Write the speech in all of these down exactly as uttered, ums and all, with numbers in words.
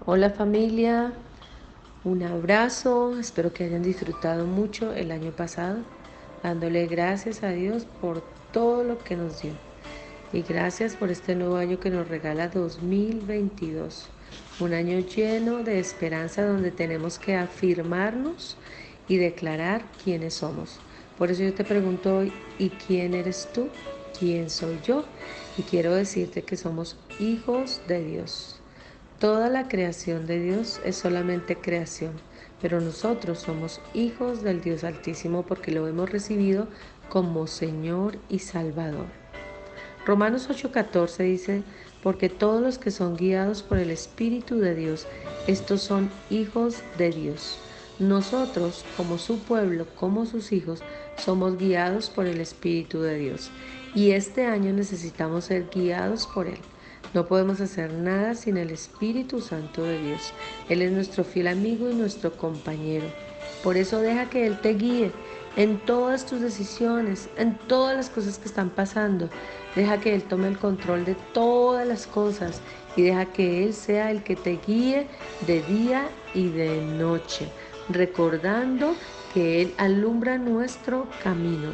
Hola familia, un abrazo, espero que hayan disfrutado mucho el año pasado, dándole gracias a Dios por todo lo que nos dio. Y gracias por este nuevo año que nos regala dos mil veintidós, un año lleno de esperanza donde tenemos que afirmarnos y declarar quiénes somos. Por eso yo te pregunto hoy, ¿y quién eres tú? ¿Quién soy yo? Y quiero decirte que somos hijos de Dios. Toda la creación de Dios es solamente creación, pero nosotros somos hijos del Dios Altísimo porque lo hemos recibido como Señor y Salvador. Romanos ocho catorce dice, porque todos los que son guiados por el Espíritu de Dios, estos son hijos de Dios. Nosotros, como su pueblo, como sus hijos, somos guiados por el Espíritu de Dios. Y este año necesitamos ser guiados por Él. No podemos hacer nada sin el Espíritu Santo de Dios. Él es nuestro fiel amigo y nuestro compañero. Por eso deja que Él te guíe en todas tus decisiones, en todas las cosas que están pasando. Deja que Él tome el control de todas las cosas y deja que Él sea el que te guíe de día y de noche, recordando que Él alumbra nuestro camino.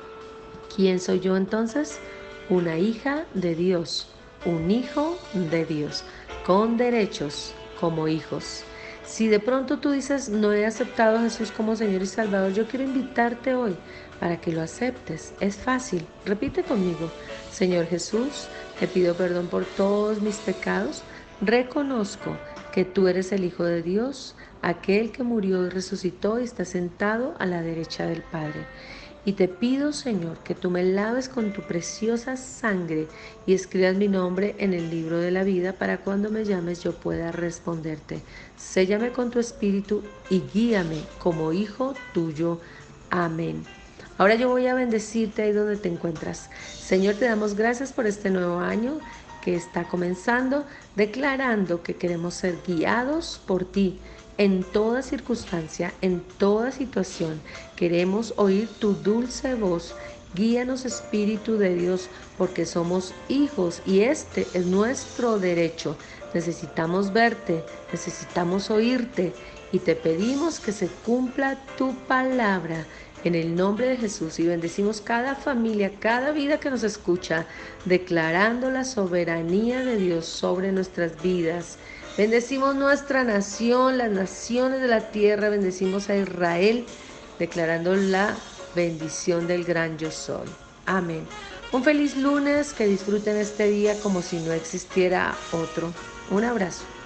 ¿Quién soy yo entonces? Una hija de Dios, un hijo de Dios, con derechos como hijos. Si de pronto tú dices, no he aceptado a Jesús como Señor y Salvador, yo quiero invitarte hoy para que lo aceptes. Es fácil, repite conmigo. Señor Jesús, te pido perdón por todos mis pecados. Reconozco que tú eres el Hijo de Dios, aquel que murió y resucitó y está sentado a la derecha del Padre. Y te pido, Señor, que tú me laves con tu preciosa sangre y escribas mi nombre en el libro de la vida para cuando me llames yo pueda responderte. Séllame con tu espíritu y guíame como hijo tuyo. Amén. Ahora yo voy a bendecirte ahí donde te encuentras. Señor, te damos gracias por este nuevo año que está comenzando, declarando que queremos ser guiados por ti en toda circunstancia, en toda situación. Queremos oír tu dulce voz. Guíanos, Espíritu de Dios, porque somos hijos y este es nuestro derecho. Necesitamos verte, necesitamos oírte y te pedimos que se cumpla tu palabra. En el nombre de Jesús, y bendecimos cada familia, cada vida que nos escucha, declarando la soberanía de Dios sobre nuestras vidas. Bendecimos nuestra nación, las naciones de la tierra, bendecimos a Israel, declarando la bendición del gran yo soy. Amén. Un feliz lunes, que disfruten este día como si no existiera otro. Un abrazo.